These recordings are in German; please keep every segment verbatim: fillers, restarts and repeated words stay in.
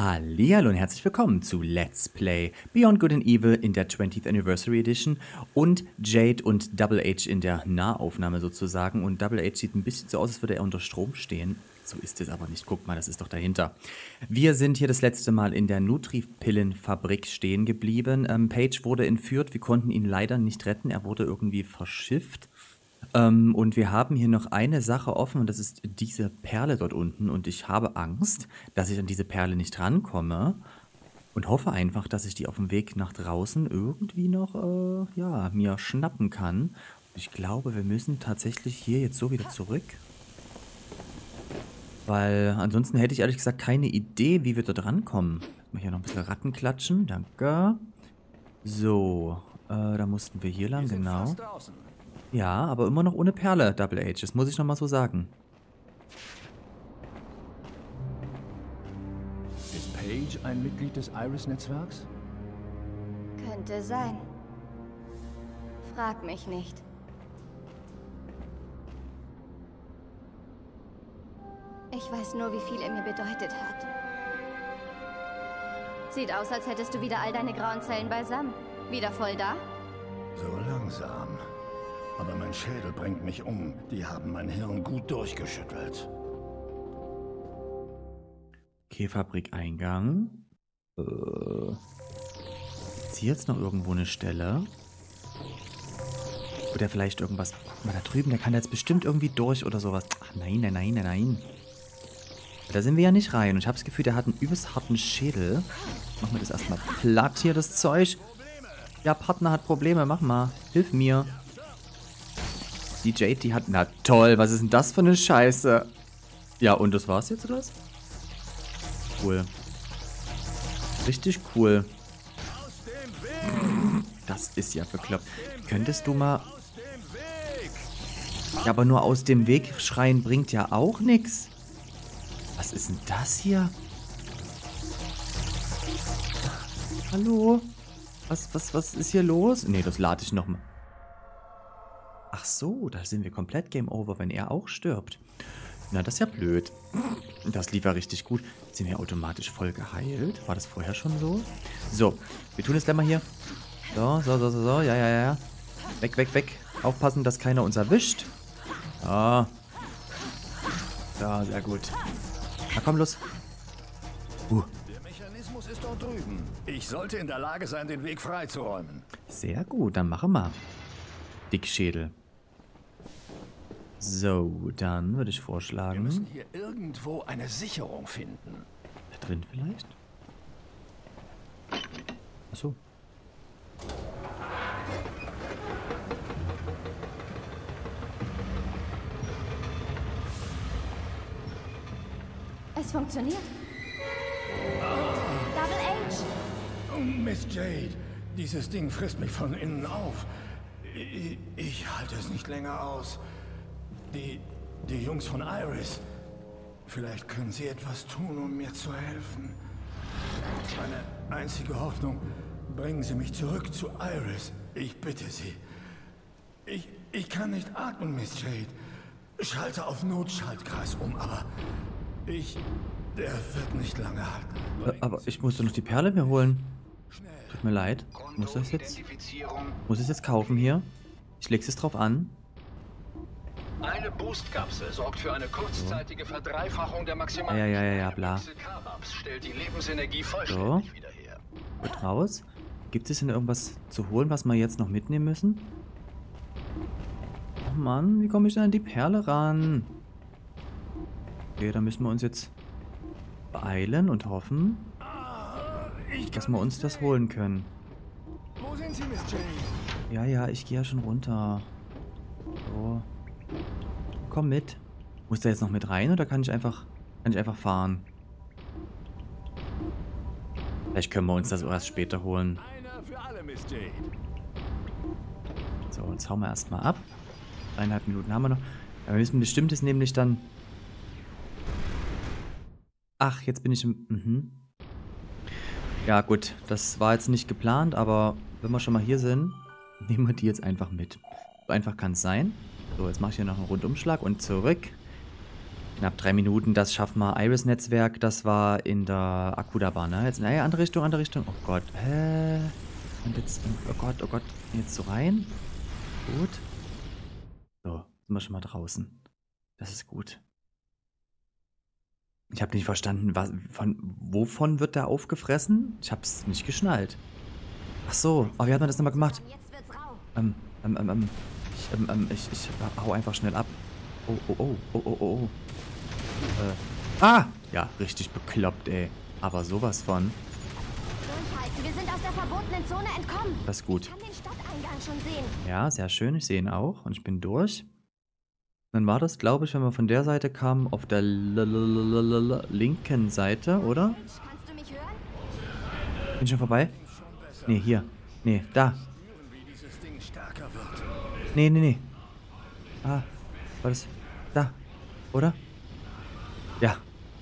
Hallihallo und herzlich willkommen zu Let's Play Beyond Good and Evil in der twentieth Anniversary Edition und Jade und Double H in der Nahaufnahme sozusagen. Und Double H sieht ein bisschen so aus, als würde er unter Strom stehen. So ist es aber nicht. Guck mal, das ist doch dahinter. Wir sind hier das letzte Mal in der Nutri-Pillenfabrik stehen geblieben. Ähm, Paige wurde entführt. Wir konnten ihn leider nicht retten. Er wurde irgendwie verschifft. Ähm, und wir haben hier noch eine Sache offen und das ist diese Perle dort unten. Und ich habe Angst, dass ich an diese Perle nicht rankomme und hoffe einfach, dass ich die auf dem Weg nach draußen irgendwie noch, äh, ja, mir schnappen kann. Ich glaube, wir müssen tatsächlich hier jetzt so wieder zurück. Weil ansonsten hätte ich ehrlich gesagt keine Idee, wie wir dort rankommen. Ich mache hier noch ein bisschen Ratten klatschen, danke. So, äh, da mussten wir hier lang, genau. Ja, aber immer noch ohne Perle, Double H. Das muss ich nochmal so sagen. Ist Paige ein Mitglied des Iris-Netzwerks? Könnte sein. Frag mich nicht. Ich weiß nur, wie viel er mir bedeutet hat. Sieht aus, als hättest du wieder all deine grauen Zellen beisammen. Wieder voll da? So langsam. Aber mein Schädel bringt mich um. Die haben mein Hirn gut durchgeschüttelt. Okay, Fabrikeingang. Äh. Ist hier jetzt noch irgendwo eine Stelle? Oder vielleicht irgendwas. Guck mal, da drüben, der kann jetzt bestimmt irgendwie durch oder sowas. Ach nein, nein, nein, nein, nein. Da sind wir ja nicht rein. Und ich habe das Gefühl, der hat einen übelst harten Schädel. Machen wir das erstmal platt hier, das Zeug. Ja, Partner hat Probleme. Mach mal. Hilf mir. Die Jade, die hat... Na toll, was ist denn das für eine Scheiße? Ja, und das war's jetzt, oder was? Cool. Richtig cool. Das ist ja bekloppt. Könntest du mal... Ja, aber nur aus dem Weg schreien bringt ja auch nichts. Was ist denn das hier? Hallo? Was, was, was ist hier los? Nee, das lade ich nochmal. Ach so, da sind wir komplett Game Over, wenn er auch stirbt. Na, das ist ja blöd. Das lief ja richtig gut. Sind wir automatisch voll geheilt? War das vorher schon so? So, wir tun es gleich mal hier. So, so, so, so, so. Ja, ja, ja. Weg, weg, weg. Aufpassen, dass keiner uns erwischt. Ja. Ja, sehr gut. Na komm, los. Uh. Der Mechanismus ist dort drüben. Ich sollte in der Lage sein, den Weg freizuräumen. Sehr gut, dann machen wir. Dickschädel. So, dann würde ich vorschlagen... Wir müssen hier irgendwo eine Sicherung finden. Da drin vielleicht? Achso. Es funktioniert. Double H! Oh, Miss Jade, dieses Ding frisst mich von innen auf. Ich, ich halte es nicht länger aus. Die, die Jungs von Iris, vielleicht können sie etwas tun, um mir zu helfen. Meine einzige Hoffnung, bringen Sie mich zurück zu Iris. Ich bitte Sie. Ich, ich kann nicht atmen, Miss Jade. Schalte auf Notschaltkreis um, aber ich, der wird nicht lange halten. Aber ich musste noch die Perle mir holen. Tut mir leid. Muss das jetzt? Muss ich es jetzt kaufen hier? Ich leg's jetzt drauf an. Eine Boost-Kapsel sorgt für eine kurzzeitige Verdreifachung der Maximal... Ja, ja, ja, ja, bla. Stellt die Lebensenergie vollständig So. wieder her. Gut raus. Gibt es denn irgendwas zu holen, was wir jetzt noch mitnehmen müssen? Oh Mann, wie komme ich denn an die Perle ran? Okay, da müssen wir uns jetzt beeilen und hoffen, dass wir uns das holen können. Wo sind Sie, Miss Jade? Ja, ja, ich gehe ja schon runter. So. Komm mit. Muss der jetzt noch mit rein oder kann ich einfach, kann ich einfach fahren? Vielleicht können wir uns das erst später holen. Einer für alle, Miss Jade. So, jetzt hauen wir erstmal ab. Eineinhalb Minuten haben wir noch. Aber wir müssen bestimmtes nämlich dann... Ach, jetzt bin ich im... Mhm. Ja gut, das war jetzt nicht geplant, aber wenn wir schon mal hier sind, nehmen wir die jetzt einfach mit. So einfach kann es sein. So, jetzt mache ich hier noch einen Rundumschlag und zurück. Knapp drei Minuten, das schaffen wir. Iris-Netzwerk, das war in der Akuda-Bahn, ne? Jetzt, naja, andere Richtung, andere Richtung. Oh Gott, hä? Und jetzt, oh Gott, oh Gott, jetzt so rein. Gut. So, sind wir schon mal draußen. Das ist gut. Ich habe nicht verstanden, was, von, wovon wird der aufgefressen? Ich habe es nicht geschnallt. Ach so, aber wie hat man das nochmal gemacht? Ähm, ähm, ähm, ähm, ich, ähm, ähm, ich, ich hau einfach schnell ab. Oh, oh, oh, oh, oh, oh. Äh, ah! Ja, richtig bekloppt, ey. Aber sowas von. Durchhalten, wir sind aus der verbotenen Zone entkommen. Das ist gut. Ich kann den Stadteingang schon sehen. Ja, sehr schön. Ich sehe ihn auch. Und ich bin durch. Dann war das, glaube ich, wenn wir von der Seite kamen, auf der linken Seite, oder? Kannst du mich hören? Bin ich schon vorbei? Nee, hier. Nee, da. Nee, nee, nee. Ah, war das da, oder? Ja.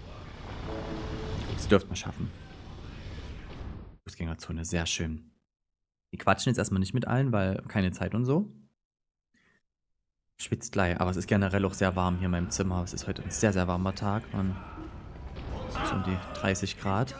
Das dürften wir schaffen. Fußgängerzone, sehr schön. Die quatschen jetzt erstmal nicht mit allen, weil keine Zeit und so. Schwitzt gleich, aber es ist generell auch sehr warm hier in meinem Zimmer. Es ist heute ein sehr, sehr warmer Tag. Und so um die dreißig Grad.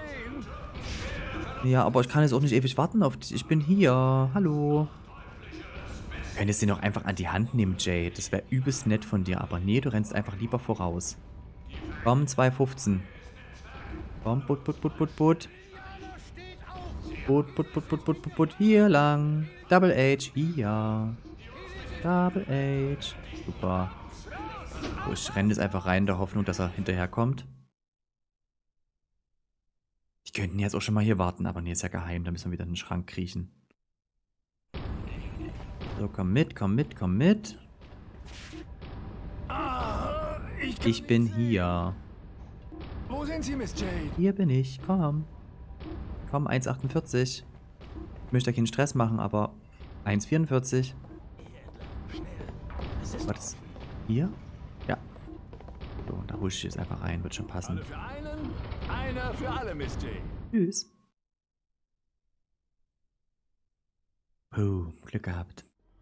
Ja, aber ich kann jetzt auch nicht ewig warten auf dich. Ich bin hier. Hallo. Könntest du den auch einfach an die Hand nehmen, Jade? Das wäre übelst nett von dir. Aber nee, du rennst einfach lieber voraus. Komm, zwei fünfzehn. Komm, put, put, put, put, put. Put, put, put, put, put, put, put. Hier lang. Double H, hier. Double H. Super. So, ich renne jetzt einfach rein in der Hoffnung, dass er hinterherkommt. Die könnten jetzt auch schon mal hier warten, aber nee, ist ja geheim. Da müssen wir wieder in den Schrank kriechen. So, komm mit, komm mit, komm mit. Ah, ich, Ich bin hier. Wo sind Sie, Miss Jade? Hier bin ich, komm. Komm, eins achtundvierzig. Ich möchte keinen Stress machen, aber eins vierundvierzig. War das hier? Ja. So, da hol ich jetzt einfach rein, wird schon passen. Alle für einen, einer für alle, Miss Jade. Tschüss. Puh, Glück gehabt.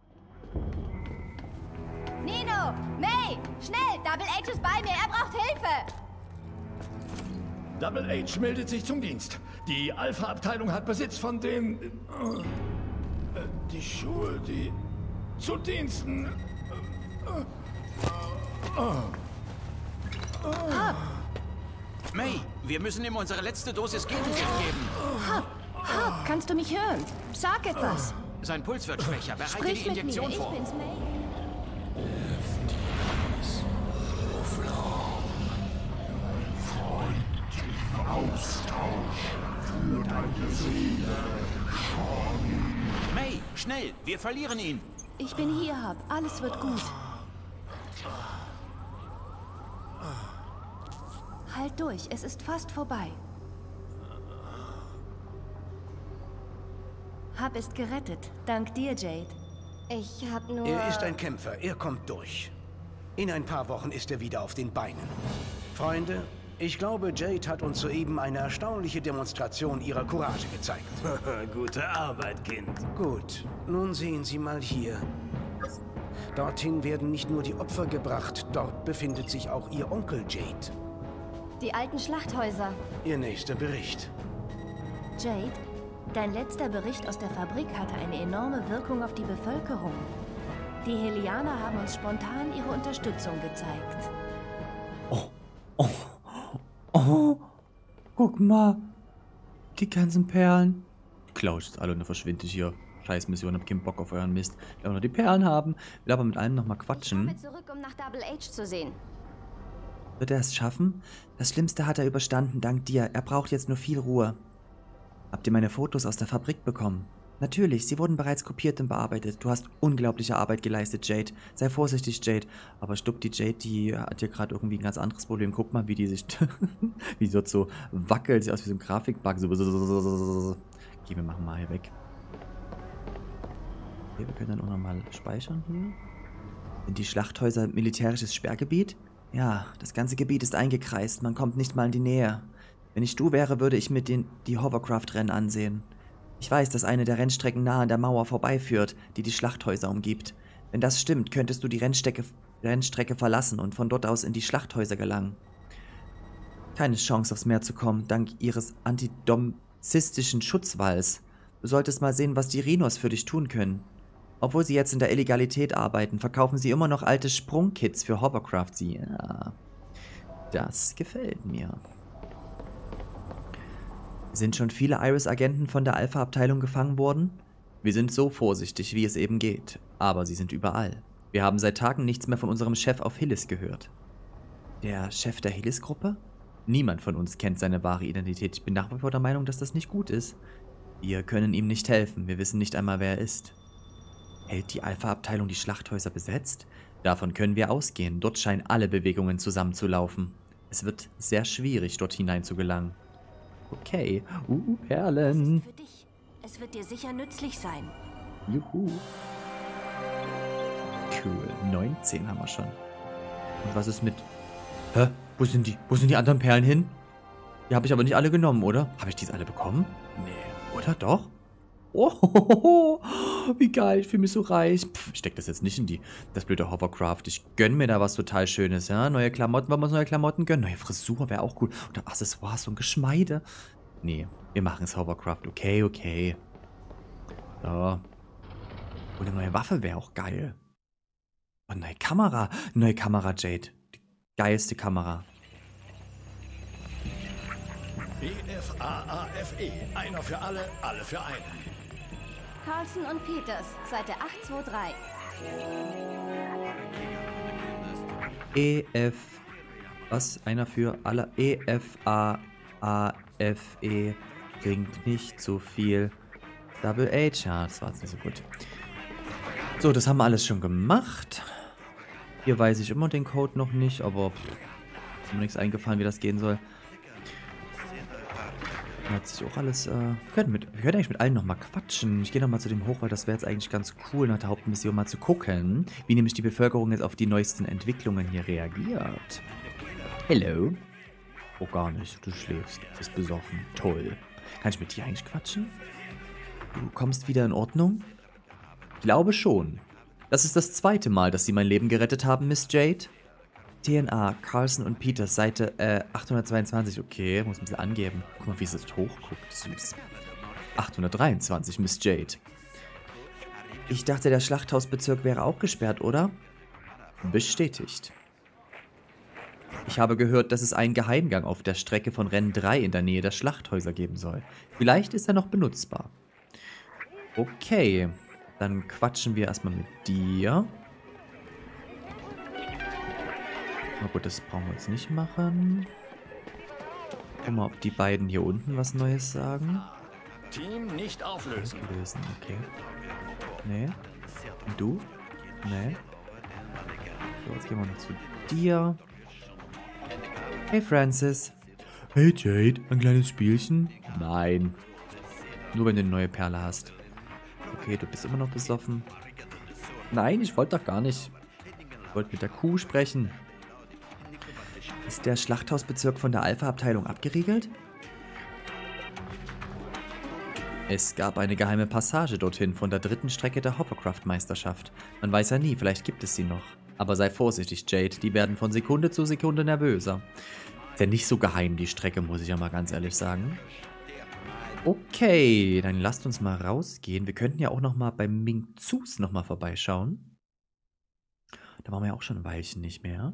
Nino! May! Schnell! Double H ist bei mir, er braucht Hilfe! Double H meldet sich zum Dienst. Die Alpha-Abteilung hat Besitz von den... Äh, äh, die Schuhe, die... zu Diensten... May, wir müssen ihm unsere letzte Dosis Gegengift geben. Hop, kannst du mich hören? Sag etwas. Sein Puls wird schwächer. Bereite Sprich die mit mir, Injektion ich vor. bin's, May. May, schnell, wir verlieren ihn. Ich bin hier, Hub. Alles wird gut. Halt durch, es ist fast vorbei. Hub ist gerettet. Dank dir, Jade. Ich hab nur... Er ist ein Kämpfer, er kommt durch. In ein paar Wochen ist er wieder auf den Beinen. Freunde, ich glaube, Jade hat uns soeben eine erstaunliche Demonstration ihrer Courage gezeigt. Gute Arbeit, Kind. Gut, nun sehen Sie mal hier. Dorthin werden nicht nur die Opfer gebracht, dort befindet sich auch Ihr Onkel Jade. Die alten Schlachthäuser. Ihr nächster Bericht. Jade, dein letzter Bericht aus der Fabrik hatte eine enorme Wirkung auf die Bevölkerung. Die Helianer haben uns spontan ihre Unterstützung gezeigt. Oh, oh, oh, guck mal. Die ganzen Perlen. Klau ich jetzt alle und dann verschwinde ich hier. Scheiß Mission, hab keinen Bock auf euren Mist. Ich will auch noch die Perlen haben. Will aber mit allem nochmal Ich quatschen. komme zurück, um nach Double H zu sehen. Wird er es schaffen? Das Schlimmste hat er überstanden, dank dir. Er braucht jetzt nur viel Ruhe. Habt ihr meine Fotos aus der Fabrik bekommen? Natürlich, sie wurden bereits kopiert und bearbeitet. Du hast unglaubliche Arbeit geleistet, Jade. Sei vorsichtig, Jade. Aber stupp, die Jade, die hat hier gerade irgendwie ein ganz anderes Problem. Guck mal, wie die sich... wie die dort so wackelt. Sieht aus wie so ein Grafikbug. So... Okay, wir machen mal hier weg. Okay, wir können dann auch nochmal speichern hier. Sind die Schlachthäuser militärisches Sperrgebiet? Ja, das ganze Gebiet ist eingekreist. Man kommt nicht mal in die Nähe. Wenn ich du wäre, würde ich mir den, die Hovercraft-Rennen ansehen. Ich weiß, dass eine der Rennstrecken nahe an der Mauer vorbeiführt, die die Schlachthäuser umgibt. Wenn das stimmt, könntest du die Rennstrecke, Rennstrecke verlassen und von dort aus in die Schlachthäuser gelangen. Keine Chance, aufs Meer zu kommen, dank ihres antidomzistischen Schutzwalls. Du solltest mal sehen, was die Rhinos für dich tun können. Obwohl sie jetzt in der Illegalität arbeiten, verkaufen sie immer noch alte Sprungkits für Hovercraft. Ja, das gefällt mir. Sind schon viele Iris-Agenten von der Alpha-Abteilung gefangen worden? Wir sind so vorsichtig, wie es eben geht. Aber sie sind überall. Wir haben seit Tagen nichts mehr von unserem Chef auf Hillis gehört. Der Chef der Hillis-Gruppe? Niemand von uns kennt seine wahre Identität. Ich bin nach wie vor der Meinung, dass das nicht gut ist. Wir können ihm nicht helfen. Wir wissen nicht einmal, wer er ist. Hält die Alpha-Abteilung die Schlachthäuser besetzt? Davon können wir ausgehen. Dort scheinen alle Bewegungen zusammenzulaufen. Es wird sehr schwierig, dort hinein zu gelangen. Okay. Uh, Perlen. Das ist für dich. Es wird dir sicher nützlich sein. Juhu. Cool. neunzehn haben wir schon. Und was ist mit... Hä? Wo sind die? Wo sind die anderen Perlen hin? Die habe ich aber nicht alle genommen, oder? Habe ich die alle bekommen? Nee. Oder doch? Oh, wie geil. Ich fühle mich so reich. Pff, ich stecke das jetzt nicht in die... Das blöde Hovercraft. Ich gönne mir da was total Schönes, ja? Neue Klamotten, wollen wir uns neue Klamotten gönnen? Neue Frisur wäre auch cool. Oder Accessoires und Geschmeide. Nee, wir machen es Hovercraft. Okay, okay. So. Und eine neue Waffe wäre auch geil. Und eine neue Kamera. Eine neue Kamera, Jade. Die geilste Kamera. E F A A F E. Einer für alle, alle für einen. Carlson und Peters, Seite acht zwei drei. E F... Was? Einer für alle? E F A A F E. Klingt nicht so viel. Double H. Ja, das war jetzt nicht so gut. So, das haben wir alles schon gemacht. Hier weiß ich immer den Code noch nicht, aber pff, ist mir nichts eingefallen, wie das gehen soll. Hat sich auch alles, äh, wir können, mit, wir können eigentlich mit allen nochmal quatschen. Ich gehe nochmal zu dem hoch, weil das wäre jetzt eigentlich ganz cool, nach der Hauptmission mal zu gucken, wie nämlich die Bevölkerung jetzt auf die neuesten Entwicklungen hier reagiert. Hello. Oh, gar nicht. Du schläfst. Du bist besoffen. Toll. Kann ich mit dir eigentlich quatschen? Du kommst wieder in Ordnung? Ich glaube schon. Das ist das zweite Mal, dass Sie mein Leben gerettet haben, Miss Jade. D N A, Carlson und Peters, Seite äh, achthundertzweiundzwanzig. Okay, muss ein bisschen angeben. Guck mal, wie es jetzt hochguckt. Süß. achthundertdreiundzwanzig, Miss Jade. Ich dachte, der Schlachthausbezirk wäre auch gesperrt, oder? Bestätigt. Ich habe gehört, dass es einen Geheimgang auf der Strecke von Rennen drei in der Nähe der Schlachthäuser geben soll. Vielleicht ist er noch benutzbar. Okay, dann quatschen wir erstmal mit dir. Na gut, das brauchen wir jetzt nicht machen. Guck mal, ob die beiden hier unten was Neues sagen. Team nicht auflösen. Auflösen, okay. Nee. Und du? Nee. So, jetzt gehen wir noch zu dir. Hey Francis. Hey Jade, ein kleines Spielchen? Nein. Nur wenn du eine neue Perle hast. Okay, du bist immer noch besoffen. Nein, ich wollte doch gar nicht. Ich wollte mit der Kuh sprechen. Ist der Schlachthausbezirk von der Alpha-Abteilung abgeriegelt? Es gab eine geheime Passage dorthin von der dritten Strecke der Hovercraft-Meisterschaft. Man weiß ja nie, vielleicht gibt es sie noch. Aber sei vorsichtig, Jade, die werden von Sekunde zu Sekunde nervöser. Ist ja nicht so geheim, die Strecke, muss ich ja mal ganz ehrlich sagen. Okay, dann lasst uns mal rausgehen. Wir könnten ja auch noch mal bei Ming Zus noch mal vorbeischauen. Da waren wir ja auch schon ein Weilchen nicht mehr.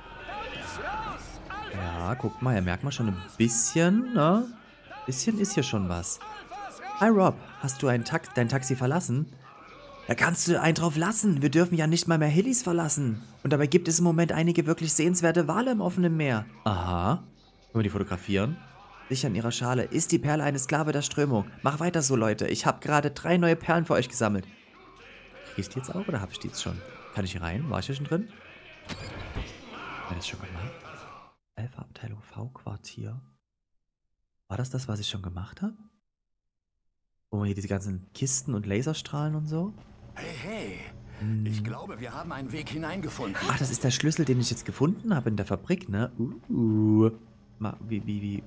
Ja, guck mal, hier merkt man schon ein bisschen, ne? Ein bisschen ist hier schon was. Hi Rob, hast du ein Tax dein Taxi verlassen? Da kannst du einen drauf lassen. Wir dürfen ja nicht mal mehr Hillis verlassen. Und dabei gibt es im Moment einige wirklich sehenswerte Wale im offenen Meer. Aha. Wollen wir die fotografieren? Sicher in ihrer Schale. Ist die Perle eine Sklave der Strömung? Mach weiter so, Leute. Ich habe gerade drei neue Perlen für euch gesammelt. Krieg ich die jetzt auch oder habe ich die jetzt schon? Kann ich hier rein? War ich hier schon drin? War das schon gemacht? Alpha-Abteilung V-Quartier. War das das, was ich schon gemacht habe? Wo wir hier diese ganzen Kisten und Laserstrahlen und so? Hey, hey. Hm. Ich glaube, wir haben einen Weg hineingefunden. Ach, das ist der Schlüssel, den ich jetzt gefunden habe in der Fabrik, ne? Uh. Mal, wie, wie, wie.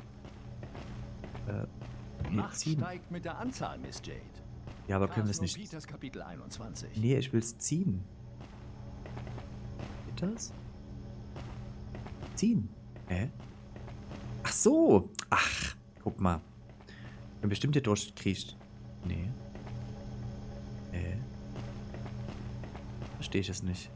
Äh, Macht steigt mit der Anzahl, Miss Jade. Ja, aber können wir es nicht... Peters Kapitel einundzwanzig. Nee, ich will es ziehen. Geht das? Ziehen. Hä? Ach so. Ach, guck mal. Wenn bestimmt hier durchkriecht. Nee. Hä? Verstehe ich es nicht.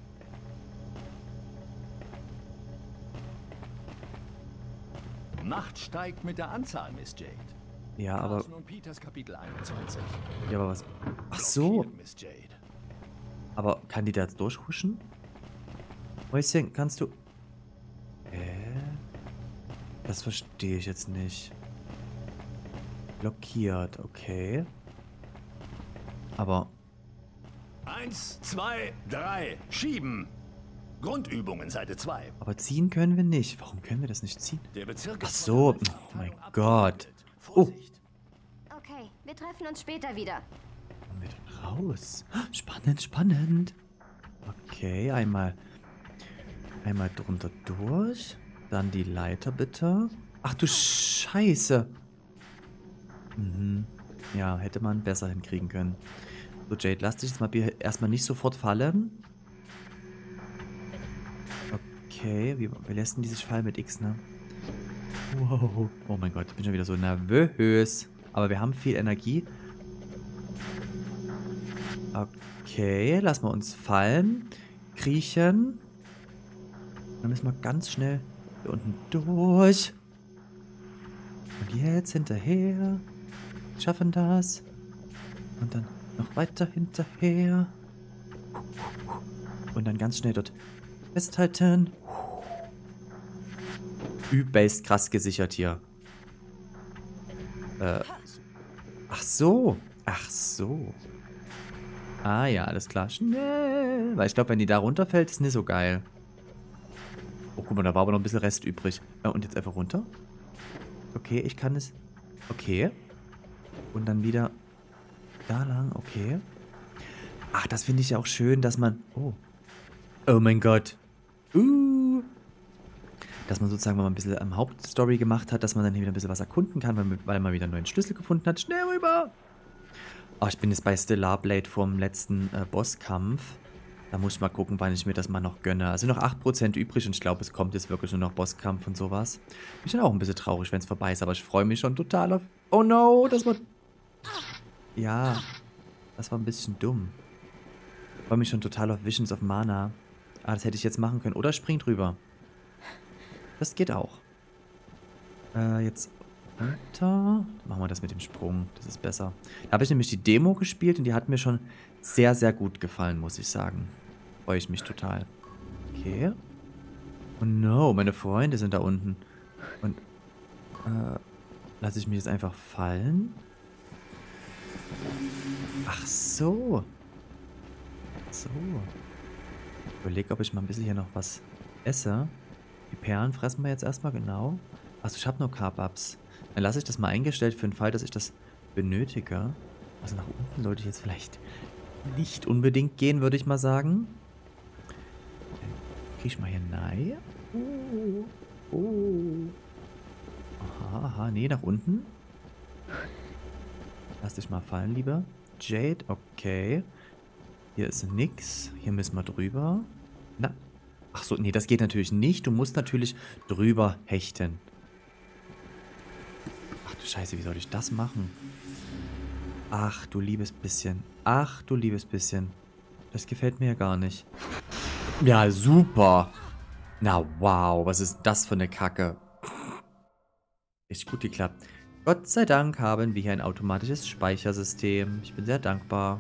Macht steigt mit der Anzahl, Miss Jade. Ja, aber... Carson und Peters Kapitel einundzwanzig. Ja, aber was... Ach so. Blockiert, Miss Jade. Aber kann die da jetzt durchhuschen? Mäuschen, kannst du... Hä? Das verstehe ich jetzt nicht. Blockiert, okay. Aber... Eins, zwei, drei, schieben. Grundübungen, Seite zwei. Aber ziehen können wir nicht. Warum können wir das nicht ziehen? Der Bezirk Ach ist so. von der Oh mein Abteilung Gott. Oh. Vorsicht. Okay, wir treffen uns später wieder. Kommen wir denn raus? Spannend, spannend. Okay, einmal... Einmal drunter durch. Dann die Leiter bitte. Ach du Scheiße. Mhm. Ja, hätte man besser hinkriegen können. So, Jade, lass dich jetzt mal erstmal nicht sofort fallen. Okay, wie, wie lässt denn dieses Fall mit X, ne? Wow. Oh mein Gott, ich bin schon wieder so nervös. Aber wir haben viel Energie. Okay, lassen wir uns fallen. Kriechen. Dann müssen wir ganz schnell hier unten durch. Und jetzt hinterher. Schaffen das. Und dann noch weiter hinterher. Und dann ganz schnell dort festhalten. Übelst krass gesichert hier. Äh. Ach so. Ach so. Ah ja, alles klar. Schnell. Weil ich glaube, wenn die da runterfällt, ist nicht so geil. Oh, guck mal, da war aber noch ein bisschen Rest übrig. Äh, und jetzt einfach runter. Okay, ich kann es... Okay. Und dann wieder da lang. Okay. Ach, das finde ich ja auch schön, dass man... Oh. Oh mein Gott. Uh. Dass man sozusagen, wenn man ein bisschen am Hauptstory gemacht hat, dass man dann hier wieder ein bisschen was erkunden kann, weil, weil man wieder einen neuen Schlüssel gefunden hat. Schnell rüber. Oh, ich bin jetzt bei Stellar Blade vom letzten äh, Bosskampf. Da muss ich mal gucken, wann ich mir das mal noch gönne. Also noch acht Prozent übrig und ich glaube, es kommt jetzt wirklich nur noch Bosskampf und sowas. Ich bin auch ein bisschen traurig, wenn es vorbei ist, aber ich freue mich schon total auf... Oh no, das war... Ja, das war ein bisschen dumm. Ich freue mich schon total auf Visions of Mana. Ah, das hätte ich jetzt machen können. Oder spring drüber. Das geht auch. Äh, jetzt runter. Machen wir das mit dem Sprung. Das ist besser. Da habe ich nämlich die Demo gespielt und die hat mir schon sehr, sehr gut gefallen, muss ich sagen. Freue ich mich total. Okay. Oh no, meine Freunde sind da unten. Und, äh, lasse ich mich jetzt einfach fallen? Ach so. So. Ich überlege, ob ich mal ein bisschen hier noch was esse. Die Perlen fressen wir jetzt erstmal, genau. Achso, ich habe nur Carb-Ups. Dann lasse ich das mal eingestellt für den Fall, dass ich das benötige. Also nach unten sollte ich jetzt vielleicht nicht unbedingt gehen, würde ich mal sagen. Dann kriege ich mal hier nein. Oh. Oh. Aha, aha, nee, nach unten. Lass dich mal fallen, lieber Jade. Okay. Hier ist nix. Hier müssen wir drüber. Na. Ach so, nee, das geht natürlich nicht. Du musst natürlich drüber hechten. Ach du Scheiße, wie soll ich das machen? Ach du liebes bisschen. Ach du liebes bisschen. Das gefällt mir ja gar nicht. Ja, super. Na wow, was ist das für eine Kacke? Ist gut geklappt. Gott sei Dank haben wir hier ein automatisches Speichersystem. Ich bin sehr dankbar.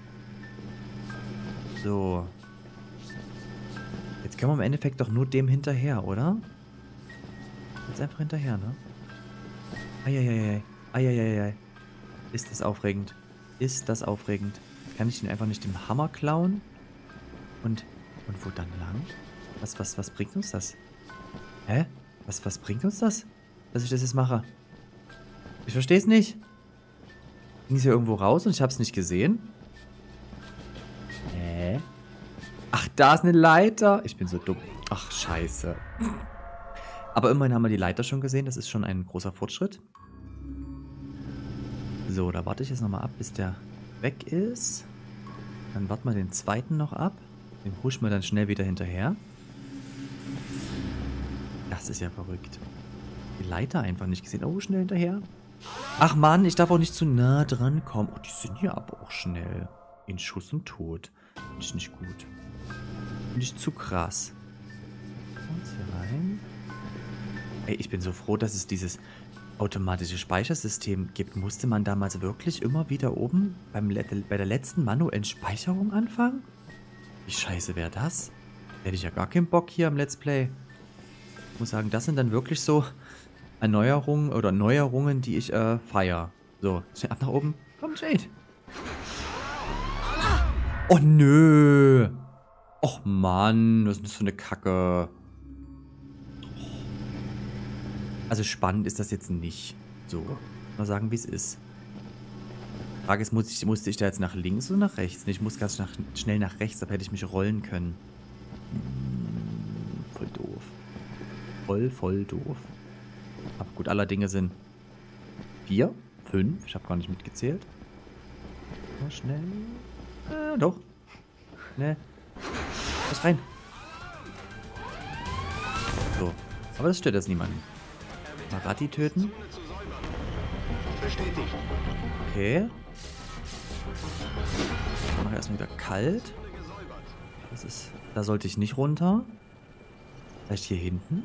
So. Jetzt können wir im Endeffekt doch nur dem hinterher, oder? Jetzt einfach hinterher, ne? Eieiei. Eieiei. Ist das aufregend. Ist das aufregend. Kann ich den einfach nicht den Hammer klauen? Und, und wo dann lang? Was, was, was bringt uns das? Hä? Was, was bringt uns das? Dass ich das jetzt mache? Ich verstehe es nicht. Ging es hier irgendwo raus und ich habe es nicht gesehen? Hä? Ach, da ist eine Leiter. Ich bin so dumm. Ach, scheiße. Aber immerhin haben wir die Leiter schon gesehen. Das ist schon ein großer Fortschritt. So, da warte ich jetzt nochmal ab, bis der weg ist. Dann warten wir den zweiten noch ab. Den huschen wir dann schnell wieder hinterher. Das ist ja verrückt. Die Leiter einfach nicht gesehen. Oh, schnell hinterher. Ach Mann, ich darf auch nicht zu nah dran kommen. Oh, die sind ja aber auch schnell. In Schuss und Tod. Finde ich nicht gut. Finde ich zu krass. Und hier rein. Ey, ich bin so froh, dass es dieses automatische Speichersystem gibt. Musste man damals wirklich immer wieder oben beim, bei der letzten manuellen Speicherung anfangen? Wie scheiße wäre das? Hätte ich ja gar keinen Bock hier am Let's Play. Ich muss sagen, das sind dann wirklich so Erneuerungen oder Neuerungen, die ich äh, feiere. So, ab nach oben. Komm, Jade. Oh, nö. Och, Mann. Was ist das für eine Kacke? Also spannend ist das jetzt nicht. So, mal sagen, wie es ist. Die Frage ist, muss ich, musste ich da jetzt nach links oder nach rechts? Ich muss ganz nach, schnell nach rechts, aber hätte ich mich rollen können. Hm, voll doof. Voll, voll doof. Aber gut, aller Dinge sind vier, fünf. Ich habe gar nicht mitgezählt. So, schnell. Äh, doch. Schnell. Was rein. So. Aber das stört jetzt niemanden. Marati töten. Okay. Ich mache erstmal wieder kalt. Das ist. Da sollte ich nicht runter. Vielleicht hier hinten.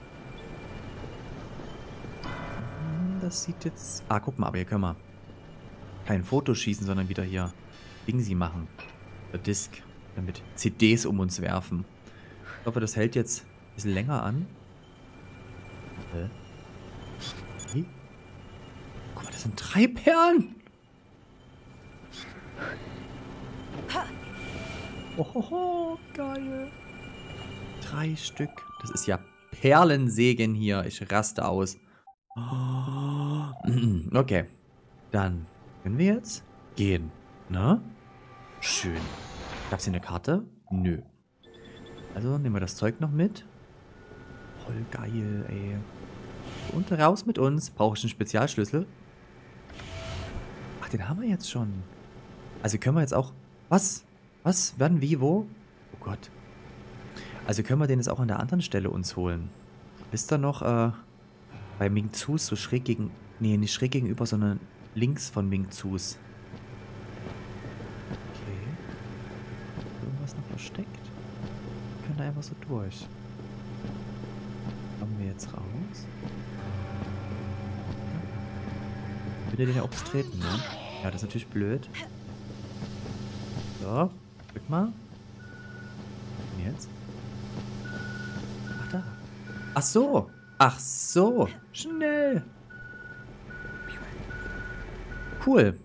Das sieht jetzt. Ah, guck mal, aber hier können wir kein Foto schießen, sondern wieder hier Dingsi machen. Der Disk. Damit C Ds um uns werfen. Ich hoffe, das hält jetzt ein bisschen länger an. Hä? Okay. Guck mal, das sind drei Perlen. Ohoho, geil. Drei Stück. Das ist ja Perlensegen hier. Ich raste aus. Okay. Dann können wir jetzt gehen. Ne? Schön. Gab's hier eine Karte? Nö. Also nehmen wir das Zeug noch mit. Voll geil, ey. Und raus mit uns. Brauche ich einen Spezialschlüssel? Ach, den haben wir jetzt schon. Also können wir jetzt auch... Was? Was? Wann? Wie? Wo? Oh Gott. Also können wir den jetzt auch an der anderen Stelle uns holen. Ist da noch äh, bei Ming Zus so schräg gegen... Nee, nicht schräg gegenüber, sondern links von Ming Zus. Okay. Irgendwas noch versteckt? Wir können da einfach so durch. Kommen wir jetzt raus? Bitte den ja obst treten, ne? Ja, das ist natürlich blöd. So, drück mal. Und jetzt? Ach, da. Ach so. Ach so. Schnell. Cool.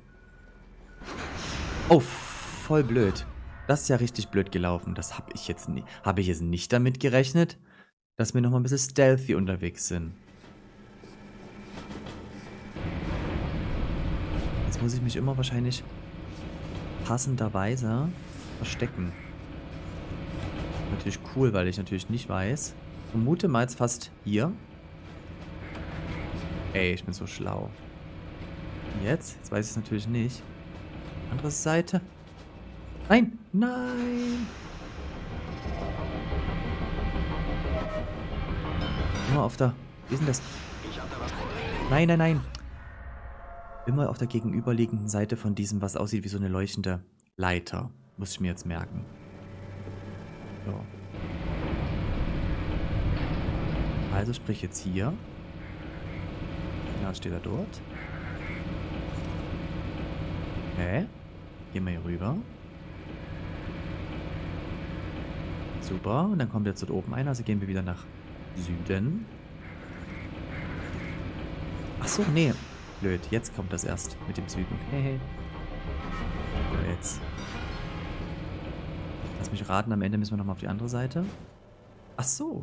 Oh, voll blöd. Das ist ja richtig blöd gelaufen. Das habe ich jetzt nicht. Habe ich jetzt nicht damit gerechnet, dass wir nochmal ein bisschen stealthy unterwegs sind. Jetzt muss ich mich immer wahrscheinlich passenderweise verstecken. Natürlich cool, weil ich natürlich nicht weiß. Vermute mal jetzt fast hier. Ey, ich bin so schlau. Und jetzt? Jetzt weiß ich es natürlich nicht. Andere Seite. Nein! Nein! Immer auf der... Wie ist denn das? Nein, nein, nein. Immer auf der gegenüberliegenden Seite von diesem, was aussieht wie so eine leuchtende Leiter. Muss ich mir jetzt merken. So. Also sprich jetzt hier. Na, steht er dort. Okay. Gehen wir hier rüber. Super. Und dann kommt jetzt dort oben einer. Also gehen wir wieder nach Süden. Ach so, nee. Blöd. Jetzt kommt das erst mit dem Süden. Hey, hey. Jetzt. Lass mich raten, am Ende müssen wir nochmal auf die andere Seite. Ach so.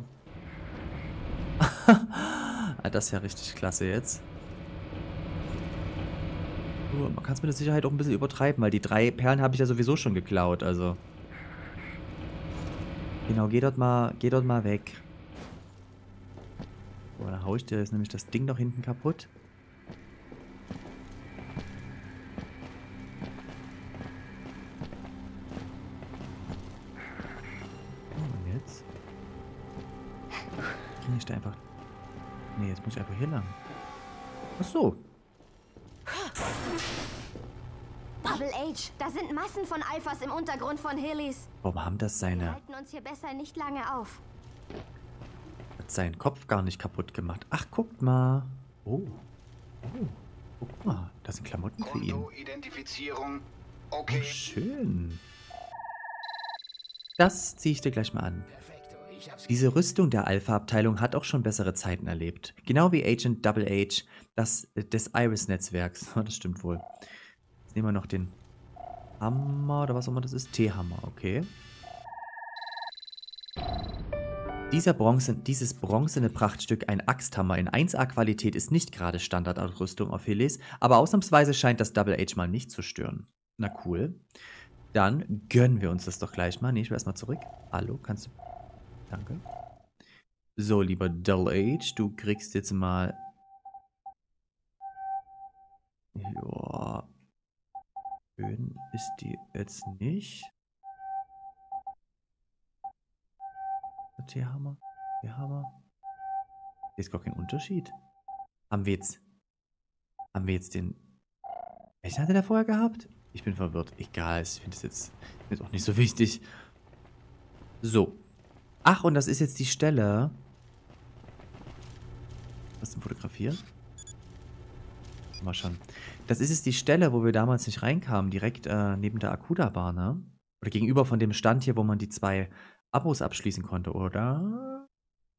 Ah, das ist ja richtig klasse jetzt. Uh, man kann es mit der Sicherheit auch ein bisschen übertreiben, weil die drei Perlen habe ich ja sowieso schon geklaut, also. Genau, geh dort mal, geh dort mal weg. So, dann hau ich dir jetzt nämlich das Ding noch hinten kaputt. ging ich da einfach... Nee, jetzt muss ich einfach hier lang. Ach so. Double H, da sind Massen von Alphas im Untergrund von Hillis. Warum haben das Wir seine... halten uns hier besser nicht lange auf. Hat seinen Kopf gar nicht kaputt gemacht. Ach, guckt mal. Oh. Oh. Guck mal. Das sind Klamotten für ihn. Konto-Identifizierung. Oh, Okay. schön. Das ziehe ich dir gleich mal an. Diese Rüstung der Alpha-Abteilung hat auch schon bessere Zeiten erlebt. Genau wie Agent Double H das, des Iris-Netzwerks. Das stimmt wohl. Jetzt nehmen wir noch den Hammer oder was auch immer das ist. T-Hammer, okay. Dieser Bronze, dieses bronzene Prachtstück, ein Axthammer in eins A Qualität, ist nicht gerade Standardausrüstung auf Hillis, aber ausnahmsweise scheint das Double H mal nicht zu stören. Na cool. Dann gönnen wir uns das doch gleich mal. Nee, ich will erstmal zurück. Hallo, kannst du... Danke. So, lieber Double H, du kriegst jetzt mal... Joa. Schön ist die jetzt nicht. T-Hammer. T-Hammer. Hier ist gar kein Unterschied. Haben wir jetzt... Haben wir jetzt den... Welchen hat er da vorher gehabt? Ich bin verwirrt. Egal, ich finde es jetzt, jetzt auch nicht so wichtig. So. Ach, und das ist jetzt die Stelle... Was zum Fotografieren? Mal schauen. Das ist jetzt die Stelle, wo wir damals nicht reinkamen. Direkt äh, neben der Akuda-Bar, ne? Oder gegenüber von dem Stand hier, wo man die zwei... Abos abschließen konnte, oder?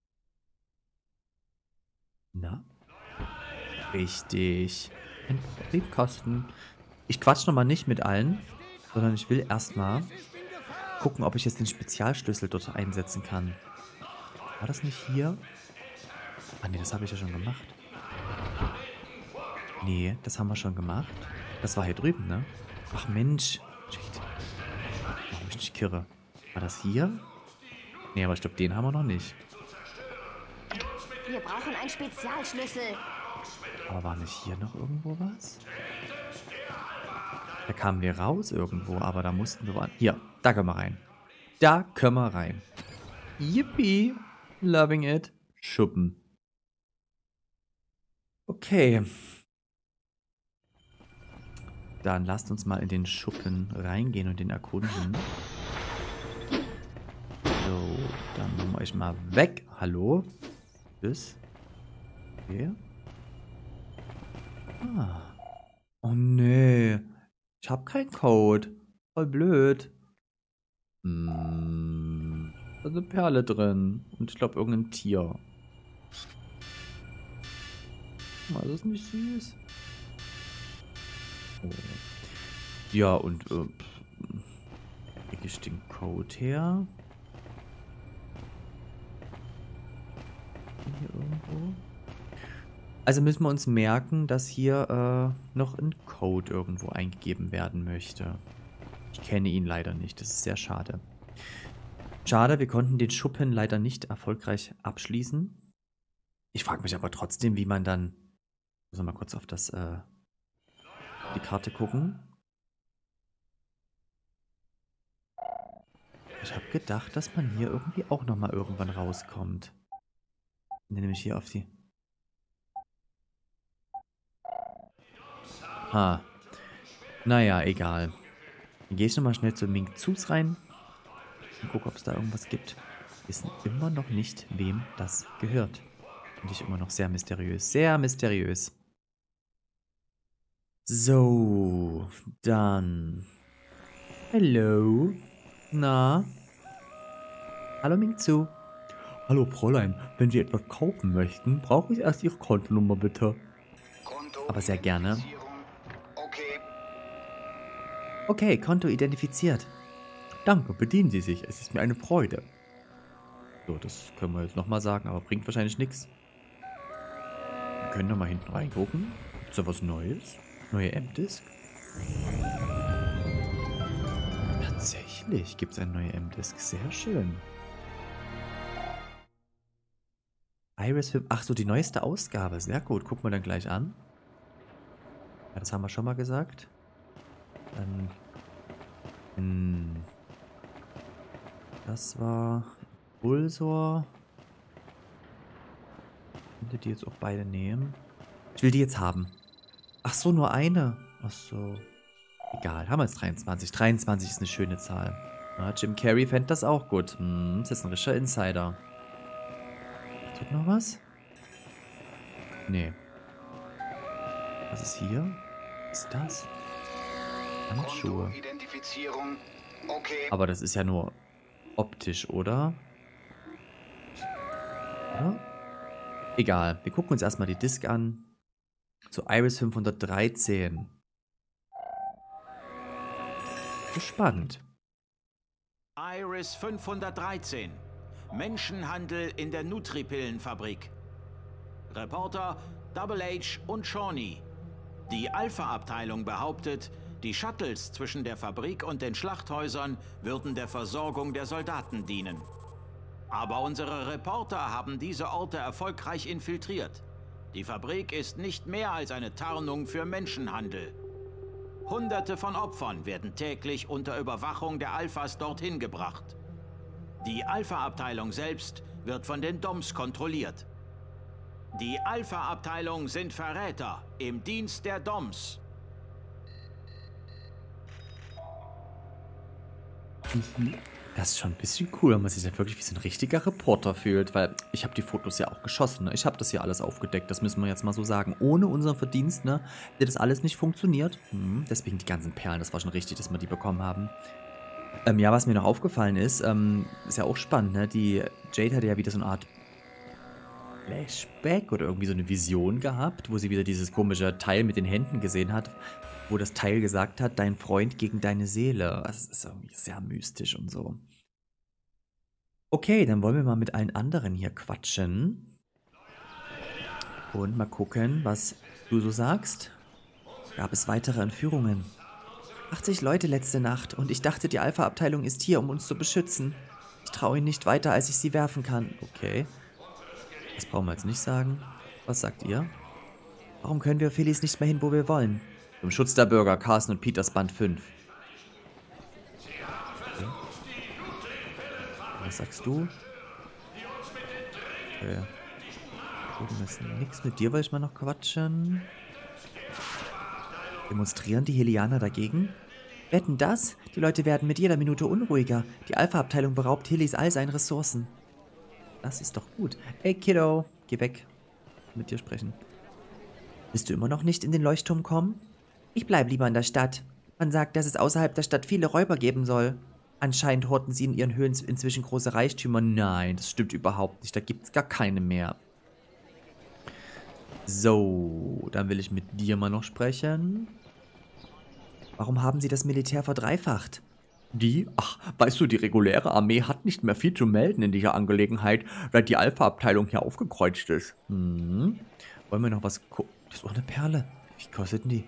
Na? Richtig. Ein Briefkasten. Ich quatsch nochmal nicht mit allen, sondern ich will erstmal gucken, ob ich jetzt den Spezialschlüssel dort einsetzen kann. War das nicht hier? Ah, nee, das habe ich ja schon gemacht. Nee, das haben wir schon gemacht. Das war hier drüben, ne? Ach Mensch. Shit. Warum ich nicht kirre? War das hier? Nee, aber ich glaube, den haben wir noch nicht. Wir brauchen einen Spezialschlüssel. Aber war nicht hier noch irgendwo was? Da kamen wir raus irgendwo, aber da mussten wir... Hier, da können wir rein. Da können wir rein. Yippie. Loving it. Schuppen. Okay. Dann lasst uns mal in den Schuppen reingehen und den erkunden. So, dann nehmen wir euch mal weg. Hallo. Tschüss. Okay. Ah. Oh nee. Ich habe keinen Code. Voll blöd. Hm. Da ist eine Perle drin. Und ich glaube irgendein Tier. Oh, das ist nicht süß. Oh. Ja, und äh, kriege ich den Code her? Hier irgendwo. Also müssen wir uns merken, dass hier äh, noch ein Code irgendwo eingegeben werden möchte. Ich kenne ihn leider nicht. Das ist sehr schade. Schade, wir konnten den Schuppen leider nicht erfolgreich abschließen. Ich frage mich aber trotzdem, wie man dann... Ich muss mal kurz auf das, äh, die Karte gucken. Ich habe gedacht, dass man hier irgendwie auch nochmal irgendwann rauskommt. Nämlich hier auf die... Ah. Naja, egal. Dann gehe ich nochmal schnell zu Ming Zus rein. Und gucke, ob es da irgendwas gibt. Wir wissen immer noch nicht, wem das gehört. Finde ich immer noch sehr mysteriös. Sehr mysteriös. So. Dann. Hallo. Na? Hallo Ming Zu. Hallo Fräulein, wenn Sie etwas kaufen möchten, brauche ich erst Ihre Kontonummer bitte. Aber sehr gerne. Okay. Okay, Konto identifiziert. Danke, bedienen Sie sich, es ist mir eine Freude. So, das können wir jetzt nochmal sagen, aber bringt wahrscheinlich nichts. Wir können doch mal hinten reingucken. Gibt's da was Neues? Neue M-Disk? Tatsächlich gibt es eine neue M-Disk, sehr schön. Iris Film. Ach so, die neueste Ausgabe. Sehr gut. Gucken wir dann gleich an. Ja, das haben wir schon mal gesagt. Dann. Hm, das war Pulsor. könnte die jetzt auch beide nehmen. Ich will die jetzt haben. Ach so, nur eine. Ach so. Egal, haben wir jetzt dreiundzwanzig. dreiundzwanzig ist eine schöne Zahl. Ja, Jim Carrey fände das auch gut. Hm, das ist ein richtiger Insider. Tut noch was? Nee. Was ist hier? Was ist das? Handschuhe. Identifizierung. Okay. Aber das ist ja nur optisch, oder? Oder? Egal. Wir gucken uns erstmal die Disk an. So, Iris fünfhundertdreizehn. Gespannt. Iris fünfhundertdreizehn. Menschenhandel in der Nutripillenfabrik. Reporter Double H und Shawnee. Die Alpha-Abteilung behauptet, die Shuttles zwischen der Fabrik und den Schlachthäusern würden der Versorgung der Soldaten dienen. Aber unsere Reporter haben diese Orte erfolgreich infiltriert. Die Fabrik ist nicht mehr als eine Tarnung für Menschenhandel. Hunderte von Opfern werden täglich unter Überwachung der Alphas dorthin gebracht. Die Alpha-Abteilung selbst wird von den Doms kontrolliert. Die Alpha-Abteilung sind Verräter im Dienst der Doms. Das ist schon ein bisschen cool, wenn man sich ja wirklich wie so ein richtiger Reporter fühlt, weil ich habe die Fotos ja auch geschossen, ne? Ich habe das hier alles aufgedeckt, das müssen wir jetzt mal so sagen. Ohne unseren Verdienst, ne, hätte das alles nicht funktioniert. Hm, deswegen die ganzen Perlen, das war schon richtig, dass wir die bekommen haben. Ähm, ja, was mir noch aufgefallen ist, ähm, ist ja auch spannend, ne, die Jade hatte ja wieder so eine Art Flashback oder irgendwie so eine Vision gehabt, wo sie wieder dieses komische Teil mit den Händen gesehen hat, wo das Teil gesagt hat, dein Freund gegen deine Seele. Das ist irgendwie sehr mystisch und so. Okay, dann wollen wir mal mit allen anderen hier quatschen. Und mal gucken, was du so sagst. Gab es weitere Entführungen? achtzig Leute letzte Nacht und ich dachte, die Alpha-Abteilung ist hier, um uns zu beschützen. Ich traue ihnen nicht weiter, als ich sie werfen kann. Okay. Das brauchen wir jetzt nicht sagen. Was sagt ihr? Warum können wir Phillies nicht mehr hin, wo wir wollen? Zum Schutz der Bürger, Carson und Peters Band fünf. Okay. Was sagst du? Okay. Wir müssen nichts mit dir, weil ich mal noch quatschen. Demonstrieren die Helianer dagegen? Wetten das? Die Leute werden mit jeder Minute unruhiger. Die Alpha-Abteilung beraubt Helis all seinen Ressourcen. Das ist doch gut. Ey, Kiddo, geh weg. Mit dir sprechen. Willst du immer noch nicht in den Leuchtturm kommen? Ich bleibe lieber in der Stadt. Man sagt, dass es außerhalb der Stadt viele Räuber geben soll. Anscheinend horten sie in ihren Höhlen inzwischen große Reichtümer. Nein, das stimmt überhaupt nicht. Da gibt es gar keine mehr. So, dann will ich mit dir mal noch sprechen. Warum haben sie das Militär verdreifacht? Die? Ach, weißt du, die reguläre Armee hat nicht mehr viel zu melden in dieser Angelegenheit, weil die Alpha-Abteilung hier aufgekreuzt ist. Hm. Wollen wir noch was gucken? Das ist auch eine Perle. Wie kostet denn die?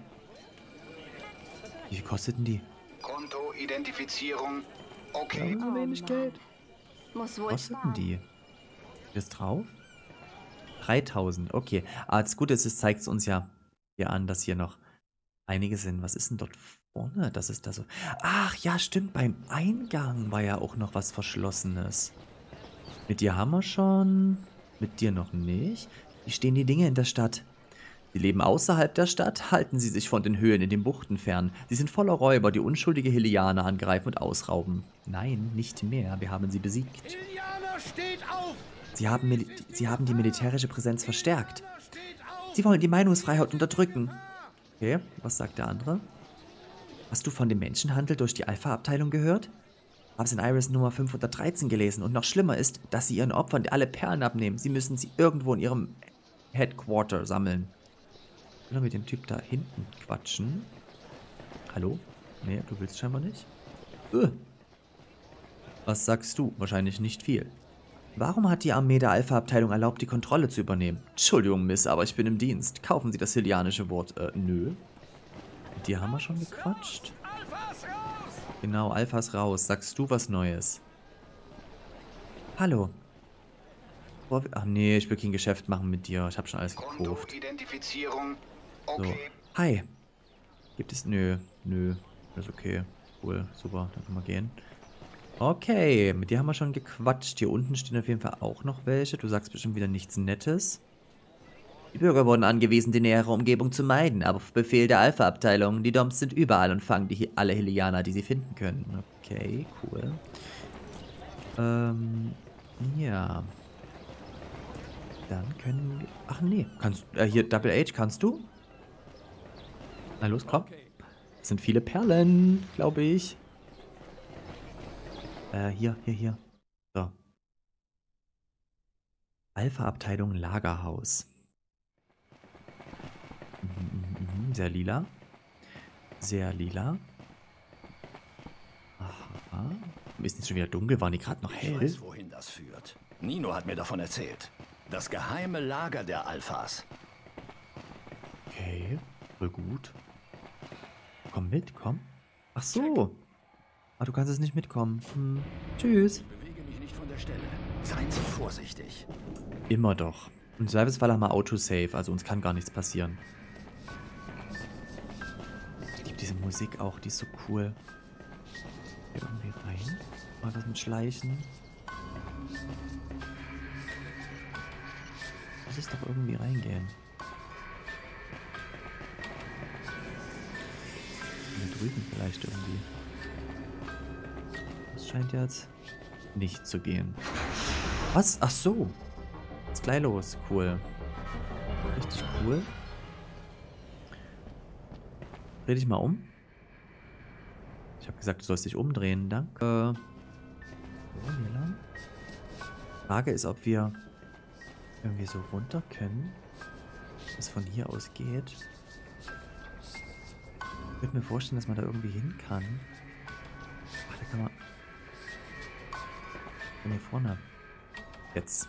Wie viel kostet denn die? Konto-Identifizierung. Okay. Ja, so wenig Geld. Muss Wie wohl kostet denn sparen. die? Ist drauf? dreitausend, okay. Aber das Gute ist, es zeigt uns ja hier an, dass hier noch einige sind. Was ist denn dort vorne? Das ist da so. Ach ja, stimmt. Beim Eingang war ja auch noch was Verschlossenes. Mit dir haben wir schon. Mit dir noch nicht. Wie stehen die Dinge in der Stadt? Sie leben außerhalb der Stadt, halten sie sich von den Höhlen in den Buchten fern. Sie sind voller Räuber, die unschuldige Helianer angreifen und ausrauben. Nein, nicht mehr. Wir haben sie besiegt. Helianer steht auf! Sie haben, Mil sie haben die militärische Präsenz verstärkt. Sie wollen die Meinungsfreiheit unterdrücken. Okay, was sagt der andere? Hast du von dem Menschenhandel durch die Alpha-Abteilung gehört? Hab's in Iris Nummer fünfhundertdreizehn gelesen und noch schlimmer ist, dass sie ihren Opfern alle Perlen abnehmen. Sie müssen sie irgendwo in ihrem Headquarter sammeln. Ich will mit dem Typ da hinten quatschen. Hallo? Nee, du willst scheinbar nicht. Äh. Was sagst du? Wahrscheinlich nicht viel. Warum hat die Armee der Alpha-Abteilung erlaubt, die Kontrolle zu übernehmen? Entschuldigung, Miss, aber ich bin im Dienst. Kaufen Sie das helianische Wort. Äh, nö. Mit dir haben wir schon gequatscht. Genau, Alphas raus. Sagst du was Neues? Hallo. Ach nee, ich will kein Geschäft machen mit dir. Ich habe schon alles gekauft. Konto-Identifizierung. So. Okay. Hi. Gibt es... Nö. Nö. Ist okay. Cool. Super. Dann können wir gehen. Okay. Mit dir haben wir schon gequatscht. Hier unten stehen auf jeden Fall auch noch welche. Du sagst bestimmt wieder nichts Nettes. Die Bürger wurden angewiesen, die nähere Umgebung zu meiden, aber auf Befehl der Alpha-Abteilung. Die Doms sind überall und fangen die, alle Helianer, die sie finden können. Okay, cool. Ähm, ja. Dann können wir... Ach nee, kannst äh, hier, Double H, kannst du? Na los, komm. Das sind viele Perlen, glaube ich. Äh, hier, hier, hier. So. Alpha-Abteilung Lagerhaus. Mhm, mhm, sehr lila. Sehr lila. Aha. Ist nicht schon wieder dunkel? Waren die gerade noch hell? Ich weiß, wohin das führt. Nino hat mir davon erzählt. Das geheime Lager der Alphas. Okay, voll gut. Komm mit, komm. Ach so. Ah, du kannst es nicht mitkommen. Hm. Tschüss. Ich bewege mich nicht von der Stelle. Seien Sie vorsichtig. Immer doch. Im Servicefall haben wir Autosave, also uns kann gar nichts passieren. Ich liebe diese Musik auch, die ist so cool. Hier irgendwie rein. Mal was mit Schleichen. Muss es doch irgendwie reingehen. Hier drüben vielleicht irgendwie. Das scheint jetzt nicht zu gehen. Was? Ach so. Ist gleich los. Cool. Richtig cool. Dreh dich mal um. Ich habe gesagt, du sollst dich umdrehen. Danke. So, hier lang. Frage ist, ob wir irgendwie so runter können. Was von hier aus geht. Ich würde mir vorstellen, dass man da irgendwie hin kann. Ach, da kann man... Von hier vorne. Jetzt.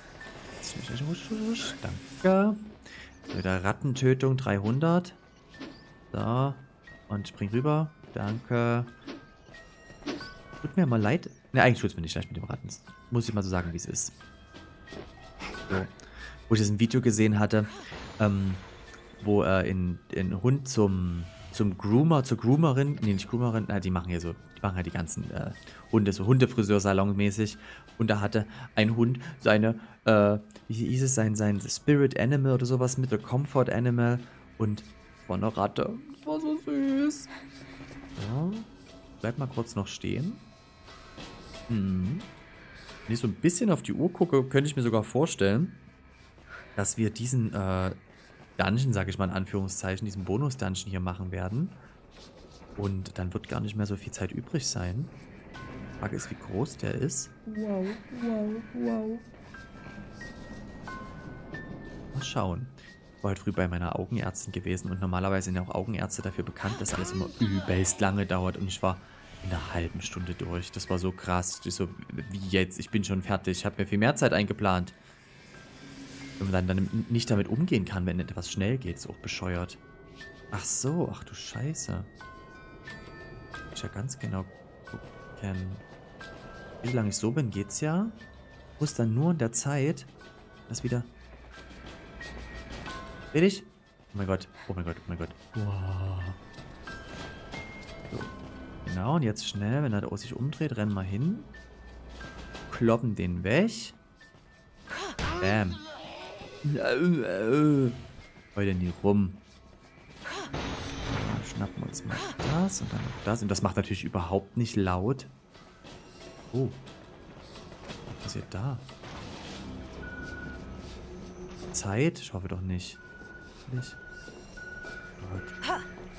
Danke. Wieder Rattentötung dreihundert. So. Und spring rüber. Danke. Tut mir mal leid. Ne, eigentlich tut es mir nicht leid mit dem Ratten. Das muss ich mal so sagen, wie es ist. So. Wo ich das im Video gesehen hatte, ähm, wo äh, in, in Hund zum, zum Groomer, zur Groomerin, nee, nicht Groomerin, na, die machen ja so, die machen ja die ganzen äh, Hunde, so Hundefriseursalon mäßig. Und da hatte ein Hund seine, äh, wie hieß es, sein, sein Spirit Animal oder sowas mit, der Comfort Animal. Und war eine Ratte. Das war so süß. Ja. Bleib mal kurz noch stehen. Hm. Wenn ich so ein bisschen auf die Uhr gucke, könnte ich mir sogar vorstellen, dass wir diesen äh, Dungeon, sage ich mal in Anführungszeichen, diesen Bonus-Dungeon hier machen werden. Und dann wird gar nicht mehr so viel Zeit übrig sein. Die Frage ist, wie groß der ist. Wow, wow, wow. Mal schauen. Ich war heute früh bei meiner Augenärztin gewesen und normalerweise sind ja auch Augenärzte dafür bekannt, dass alles immer übelst lange dauert. Und ich war in einer halben Stunde durch. Das war so krass. Ich so, wie jetzt? Ich bin schon fertig. Ich habe mir viel mehr Zeit eingeplant. Wenn man dann, dann nicht damit umgehen kann, wenn etwas schnell geht, ist auch bescheuert. Ach so, ach du Scheiße. Ich ja ganz genau gucken. Wie lange ich so bin, geht's ja. Muss dann nur in der Zeit das wieder... Fertig? Oh mein Gott, oh mein Gott, oh mein Gott. Wow. So. Genau, und jetzt schnell, wenn er sich umdreht, rennen wir hin. Kloppen den weg. Bam. Heute nie rum. Dann schnappen wir uns mal das und dann noch das. Und das macht natürlich überhaupt nicht laut. Oh. Was passiert da? Zeit? Ich hoffe doch nicht. Nicht. Gott.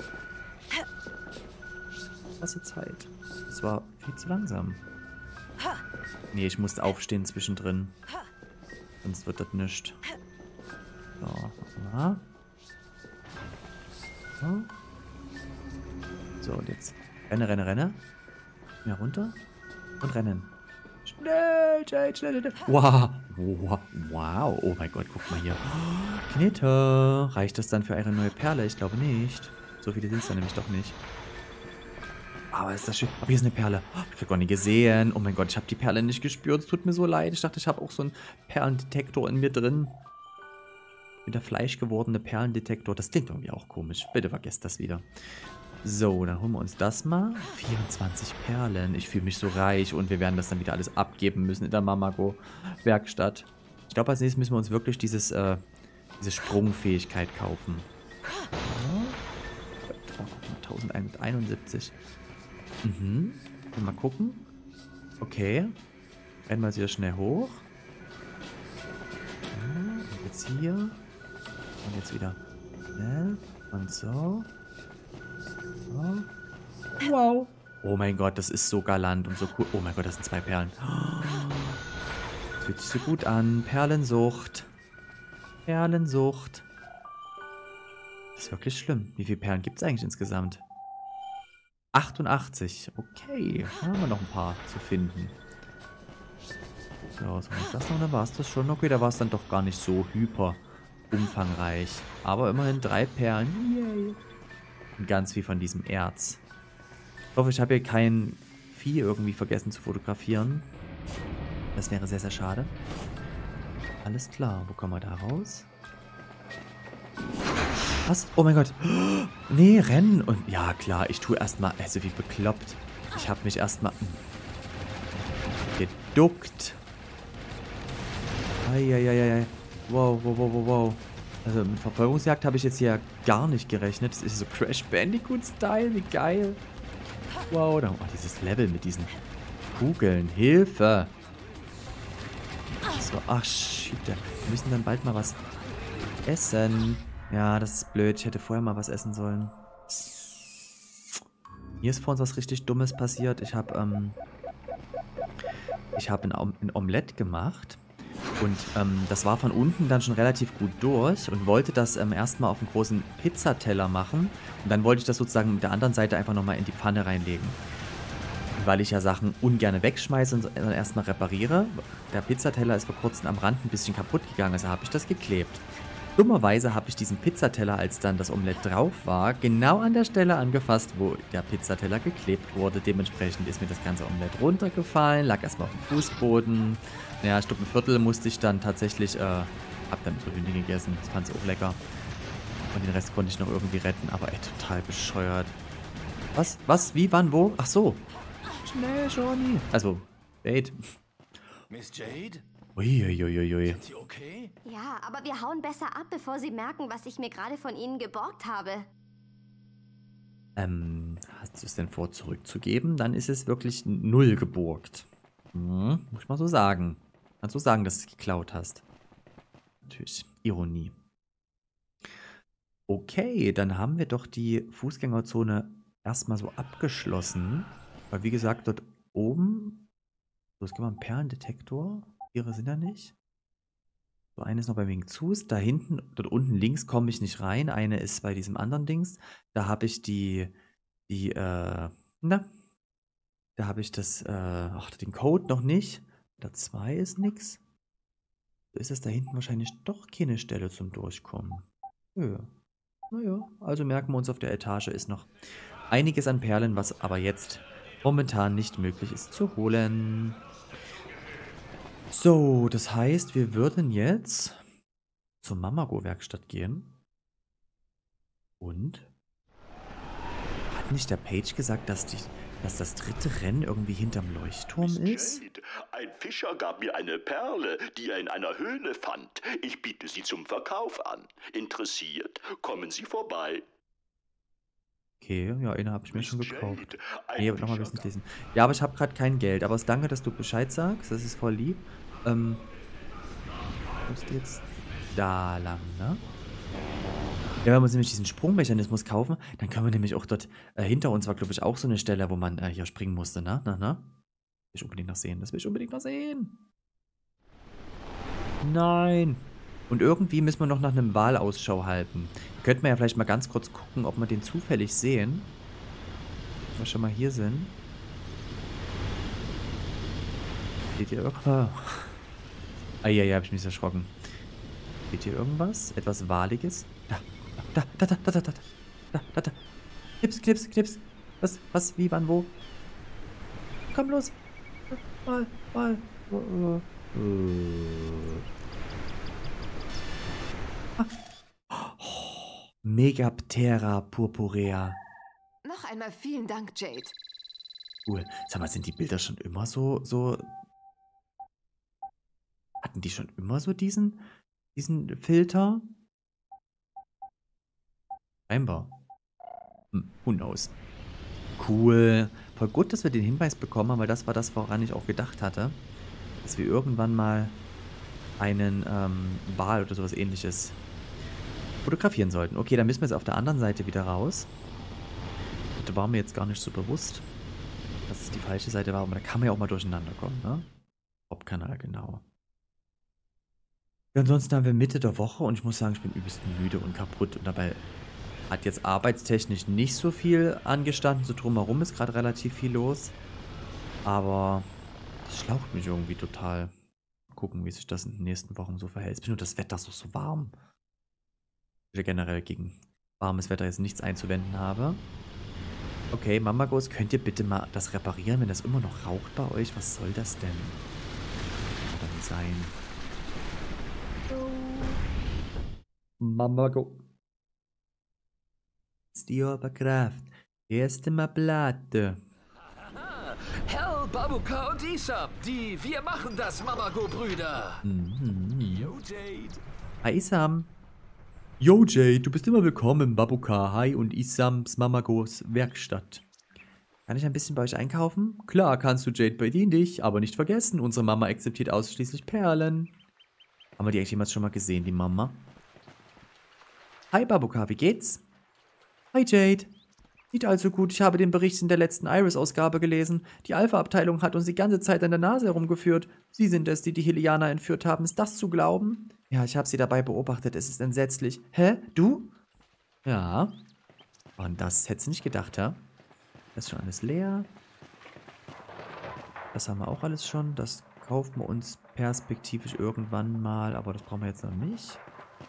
Was ist Zeit? Das war viel zu langsam. Nee, ich musste aufstehen zwischendrin. Sonst wird das nichts. So, mal. So. So, und jetzt. Renne, renne, renne. Mehr runter. Und rennen. Schnell, schnell, schnell, schnell. Wow. Wow. Wow. Oh mein Gott, guck mal hier. Knitter. Reicht das dann für eine neue Perle? Ich glaube nicht. So viele sind es dann nämlich doch nicht. Aber ist das schön. Aber hier ist eine Perle. Ich habe gar nicht gesehen. Oh mein Gott, ich habe die Perle nicht gespürt. Es tut mir so leid. Ich dachte, ich habe auch so einen Perlendetektor in mir drin. Wieder fleischgewordene Perlendetektor. Das klingt irgendwie auch komisch. Bitte vergesst das wieder. So, dann holen wir uns das mal. vierundzwanzig Perlen. Ich fühle mich so reich. Und wir werden das dann wieder alles abgeben müssen in der Mamago-Werkstatt. Ich glaube, als nächstes müssen wir uns wirklich dieses, äh, diese Sprungfähigkeit kaufen. Ja. Oh, guck mal, elfhunderteinundsiebzig. Mhm. Mal gucken. Okay. Rennen wir wieder schnell hoch. Ja, und jetzt hier. Und jetzt wieder schnell. Und so. So. Wow. Oh mein Gott, das ist so galant und so cool. Oh mein Gott, das sind zwei Perlen. Das fühlt sich so gut an. Perlensucht. Perlensucht. Das ist wirklich schlimm. Wie viele Perlen gibt es eigentlich insgesamt? achtundachtzig. Okay. Da haben wir noch ein paar zu finden. So, was war das noch? Dann war es das schon. Okay, da war es dann doch gar nicht so hyper umfangreich. Aber immerhin drei Perlen. Yay. Und ganz viel von diesem Erz. Ich hoffe, ich habe hier kein Vieh irgendwie vergessen zu fotografieren. Das wäre sehr, sehr schade. Alles klar. Wo kommen wir da raus? Was? Oh mein Gott. Nee, rennen. Und ja, klar, ich tue erstmal, also wie bekloppt. Ich habe mich erstmal geduckt. Eieieiei. Wow, wow, wow, wow, wow. Also mit Verfolgungsjagd habe ich jetzt hier gar nicht gerechnet. Das ist so Crash Bandicoot-Style. Wie geil. Wow, da, oh, dieses Level mit diesen Kugeln. Hilfe. So, ach, shit. Wir müssen dann bald mal was essen. Ja, das ist blöd. Ich hätte vorher mal was essen sollen. Hier ist vor uns was richtig Dummes passiert. Ich habe ähm, ich habe ein, ein Omelette gemacht. Und ähm, das war von unten dann schon relativ gut durch. Und wollte das ähm, erstmal auf einen großen Pizzateller machen. Und dann wollte ich das sozusagen mit der anderen Seite einfach nochmal in die Pfanne reinlegen. Und weil ich ja Sachen ungern wegschmeiße und dann erstmal repariere. Der Pizzateller ist vor kurzem am Rand ein bisschen kaputt gegangen. Also habe ich das geklebt. Dummerweise habe ich diesen Pizzateller, als dann das Omelett drauf war, genau an der Stelle angefasst, wo der Pizzateller geklebt wurde. Dementsprechend ist mir das ganze Omelett runtergefallen, lag erstmal auf dem Fußboden. Naja, ich glaube, ein Viertel musste ich dann tatsächlich, äh, hab dann so Hühnchen gegessen. Das fand ich auch lecker. Und den Rest konnte ich noch irgendwie retten, aber ey, total bescheuert. Was? Was? Wie? Wann? Wo? Ach so. Schnell, Johnny. Also, Jade. Miss Jade? Uiuiuiui. Sind Sie okay? Ja, aber wir hauen besser ab, bevor sie merken, was ich mir gerade von ihnen geborgt habe. Ähm, hast du es denn vor, zurückzugeben? Dann ist es wirklich null geborgt. Hm, muss ich mal so sagen. Kannst du sagen, dass du es geklaut hast? Natürlich. Ironie. Okay, dann haben wir doch die Fußgängerzone erstmal so abgeschlossen. Weil wie gesagt, dort oben... So, es gibt mal einen Perlendetektor. Ihre sind da nicht. So, eine ist noch bei wegen Zus. Da hinten, dort unten links komme ich nicht rein. Eine ist bei diesem anderen Dings. Da habe ich die, die, äh, na, da habe ich das, äh, ach, den Code noch nicht. Da zwei ist nix. So ist es da hinten wahrscheinlich doch keine Stelle zum Durchkommen. Ja. Naja, also merken wir uns, auf der Etage ist noch einiges an Perlen, was aber jetzt momentan nicht möglich ist zu holen. So, das heißt, wir würden jetzt zur Mamago-Werkstatt gehen. Und? Hat nicht der Page gesagt, dass, die, dass das dritte Rennen irgendwie hinterm Leuchtturm Miss ist? Jade, ein Fischer gab mir eine Perle, die er in einer Höhle fand. Ich biete sie zum Verkauf an. Interessiert? Kommen Sie vorbei. Okay, ja, eine habe ich mir Miss schon gekauft. Jade, ein Nee, aber nochmal ein Fischer bisschen lesen. Ja, aber ich habe gerade kein Geld. Aber es danke, dass du Bescheid sagst. Das ist voll lieb. Ähm, musst jetzt da lang, ne? Ja, wenn wir uns nämlich diesen Sprungmechanismus kaufen, dann können wir nämlich auch dort, äh, hinter uns war, glaube ich, auch so eine Stelle, wo man äh, hier springen musste, ne? Na, na? Will ich unbedingt noch sehen. Das will ich unbedingt noch sehen. Nein. Und irgendwie müssen wir noch nach einem Wal Ausschau halten. Könnten wir ja vielleicht mal ganz kurz gucken, ob wir den zufällig sehen. Wenn wir schon mal hier sind. Seht ihr irgendwas? Ah, ja, ja, hab ich mich erschrocken. Seht ihr irgendwas? Etwas Waliges? Da, da, da, da, da, da, da, da, da, da. Knips, knips, knips. Was, was, wie, wann, wo? Komm los. Mal, mal. Oh, oh. Oh, Megaptera purpurea. Noch einmal vielen Dank, Jade. Cool. Sag mal, sind die Bilder schon immer so, so... Hatten die schon immer so diesen, diesen Filter? Scheinbar. Hm, who knows. Cool. Voll gut, dass wir den Hinweis bekommen haben, weil das war das, woran ich auch gedacht hatte. Dass wir irgendwann mal einen ähm, Wal oder sowas ähnliches fotografieren sollten. Okay, dann müssen wir jetzt auf der anderen Seite wieder raus. Das war mir jetzt gar nicht so bewusst, dass es die falsche Seite war, aber da kann man ja auch mal durcheinander kommen, ne? Hauptkanal, genau. Ja, ansonsten haben wir Mitte der Woche und ich muss sagen, ich bin übelst müde und kaputt und dabei hat jetzt arbeitstechnisch nicht so viel angestanden, so drumherum ist gerade relativ viel los, aber das schlaucht mich irgendwie total. Mal gucken, wie sich das in den nächsten Wochen so verhält. Es ist nur das Wetter ist doch so warm. Ich generell gegen warmes Wetter jetzt nichts einzuwenden habe. Okay, Mamagos, könnt ihr bitte mal das reparieren, wenn das immer noch raucht bei euch? Was soll das denn? Kann dann sein. Mamago. Ist die Oberkraft. Erste Mal Platte. Hell, Babuka und Isam, die Wir machen das Mamago-Brüder. Mhm. Yo, Jade. Hi, Isam. Yo, Jade, du bist immer willkommen im Babuka, Hi und Isams Mamagos Werkstatt. Kann ich ein bisschen bei euch einkaufen? Klar, kannst du, Jade, bedien dich, aber nicht vergessen, unsere Mama akzeptiert ausschließlich Perlen. Haben wir die eigentlich jemals schon mal gesehen, die Mama? Hi, Babuka, wie geht's? Hi, Jade. Nicht allzu gut, ich habe den Bericht in der letzten Iris-Ausgabe gelesen. Die Alpha-Abteilung hat uns die ganze Zeit an der Nase herumgeführt. Sie sind es, die die Helianer entführt haben. Ist das zu glauben? Ja, ich habe sie dabei beobachtet. Es ist entsetzlich. Hä? Du? Ja. Und das hättest du nicht gedacht, ja? Das ist schon alles leer. Das haben wir auch alles schon. Das kaufen wir uns perspektivisch irgendwann mal. Aber das brauchen wir jetzt noch nicht.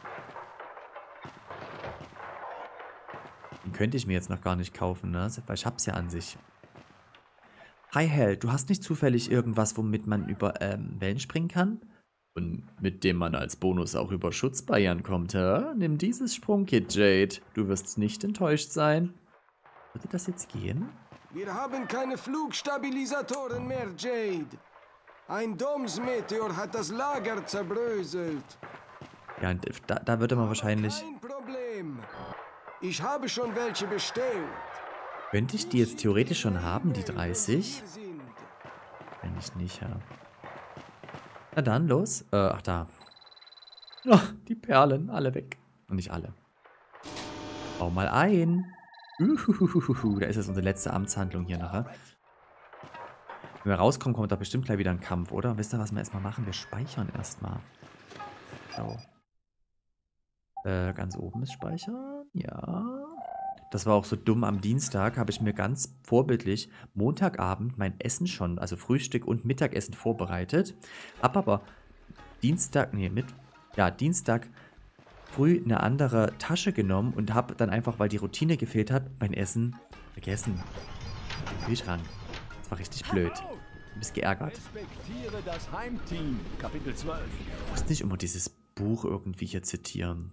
Den könnte ich mir jetzt noch gar nicht kaufen, ne? Weil ich hab's ja an sich. Hi, Hell. Du hast nicht zufällig irgendwas, womit man über ähm, Wellen springen kann? Und mit dem man als Bonus auch über Schutzbarrieren kommt, hä? Nimm dieses Sprungkit, Jade. Du wirst nicht enttäuscht sein. Würde das jetzt gehen? Wir haben keine Flugstabilisatoren mehr, Jade. Ein Doms-Meteor hat das Lager zerbröselt. Ja, da, da würde man wahrscheinlich... Kein Problem. Ich habe schon welche bestellt. Könnte ich die jetzt theoretisch schon haben, die dreißig? Eigentlich nicht, ja. Na dann, los. Äh, ach da. Oh, die Perlen, alle weg. Und nicht alle. Bau mal ein. Uhuhuhu, da ist jetzt unsere letzte Amtshandlung hier nachher. Wenn wir rauskommen, kommt da bestimmt gleich wieder ein Kampf, oder? Wisst ihr, was wir erstmal machen? Wir speichern erstmal. So. Äh, ganz oben ist Speichern. Ja. Das war auch so dumm. Am Dienstag habe ich mir ganz vorbildlich Montagabend mein Essen schon, also Frühstück und Mittagessen vorbereitet. Hab aber Dienstag, nee, mit, ja, Dienstag früh eine andere Tasche genommen und habe dann einfach, weil die Routine gefehlt hat, mein Essen vergessen. Den Kühlschrank. Das war richtig blöd. Du bist geärgert. Respektiere das Heimteam, Kapitel zwölf. Du musst nicht immer dieses Buch irgendwie hier zitieren.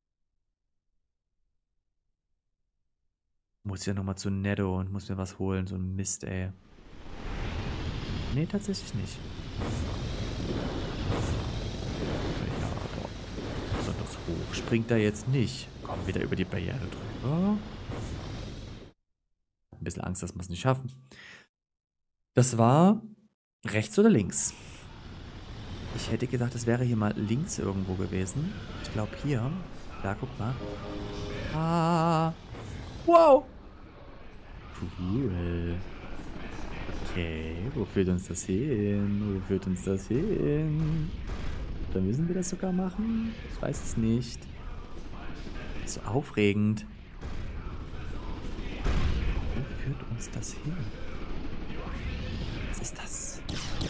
Muss ja nochmal zu Netto und muss mir was holen. So ein Mist, ey. Nee, tatsächlich nicht. Ja, aber besonders hoch springt er jetzt nicht. Komm wieder über die Barriere drüber. Ein bisschen Angst, dass wir es nicht schaffen. Das war rechts oder links? Ich hätte gedacht, es wäre hier mal links irgendwo gewesen. Ich glaube hier. Da, guck mal. Ah. Wow. Cool. Okay, wo führt uns das hin? Wo führt uns das hin? Dann müssen wir das sogar machen? Ich weiß es nicht. Das ist so aufregend. Wo führt uns das hin? Was ist das?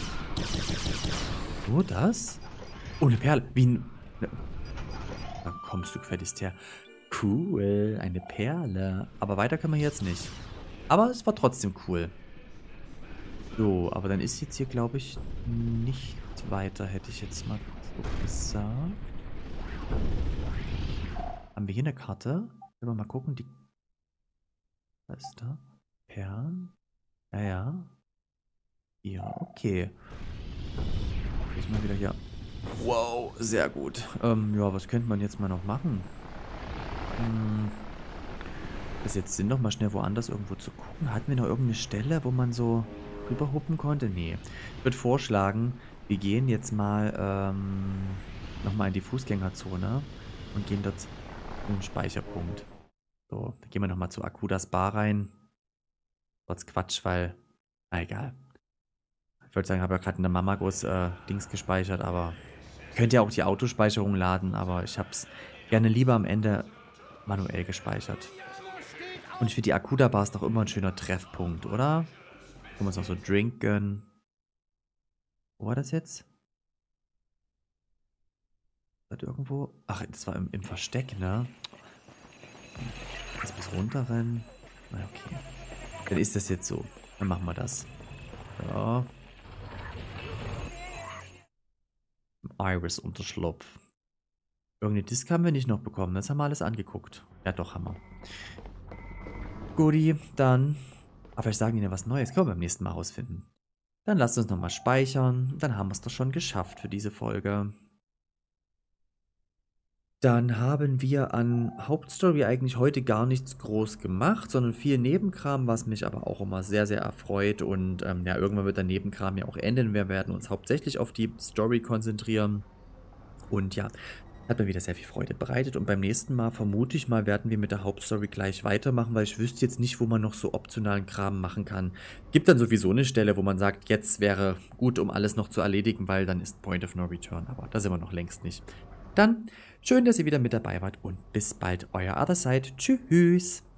Nur das? Oh, eine Perle. Wie ein... Da kommst du gefälligst her. Cool, eine Perle. Aber weiter können wir jetzt nicht. Aber es war trotzdem cool. So, aber dann ist jetzt hier, glaube ich, nicht weiter, hätte ich jetzt mal so gesagt. Haben wir hier eine Karte? Können wir mal gucken, die... Was ist da? Perlen? Ja, ja. Ja, okay. Müssen wir wieder hier... Wow, sehr gut. Ähm, ja, was könnte man jetzt mal noch machen? Hm. Das jetzt Sinn, noch mal schnell woanders irgendwo zu gucken. Hatten wir noch irgendeine Stelle, wo man so rüberhuppen konnte? Nee. Ich würde vorschlagen, wir gehen jetzt mal ähm, nochmal in die Fußgängerzone und gehen dort in den Speicherpunkt. So, dann gehen wir nochmal zu Akudas Bar rein. Trotz Quatsch, weil, na egal. Ich würde sagen, ich habe ja gerade in der Mama groß äh, Dings gespeichert, aber könnt ihr auch die Autospeicherung laden, aber ich habe es gerne lieber am Ende manuell gespeichert. Und ich finde, die Akuda Bar ist doch immer ein schöner Treffpunkt, oder? Wo wir uns noch so trinken. Wo war das jetzt? Das irgendwo? Ach, das war im, im Versteck, ne? Jetzt bis runterrennen. Na, okay. Dann ist das jetzt so. Dann machen wir das. Ja. Iris-Unterschlupf. Irgendeine Disk haben wir nicht noch bekommen. Das haben wir alles angeguckt. Ja, doch, haben wir. Guti, dann. Aber vielleicht sagen die ja was Neues. Können wir beim nächsten Mal rausfinden. Dann lasst uns nochmal speichern. Dann haben wir es doch schon geschafft für diese Folge. Dann haben wir an Hauptstory eigentlich heute gar nichts groß gemacht, sondern viel Nebenkram, was mich aber auch immer sehr, sehr erfreut. Und ähm, ja, irgendwann wird der Nebenkram ja auch enden. Wir werden uns hauptsächlich auf die Story konzentrieren. Und ja, hat mir wieder sehr viel Freude bereitet. Und beim nächsten Mal, vermute ich mal, werden wir mit der Hauptstory gleich weitermachen, weil ich wüsste jetzt nicht, wo man noch so optionalen Kram machen kann. Gibt dann sowieso eine Stelle, wo man sagt, jetzt wäre gut, um alles noch zu erledigen, weil dann ist Point of No Return. Aber da sind wir noch längst nicht. Dann schön, dass ihr wieder mit dabei wart und bis bald, euer Otherside. Tschüss.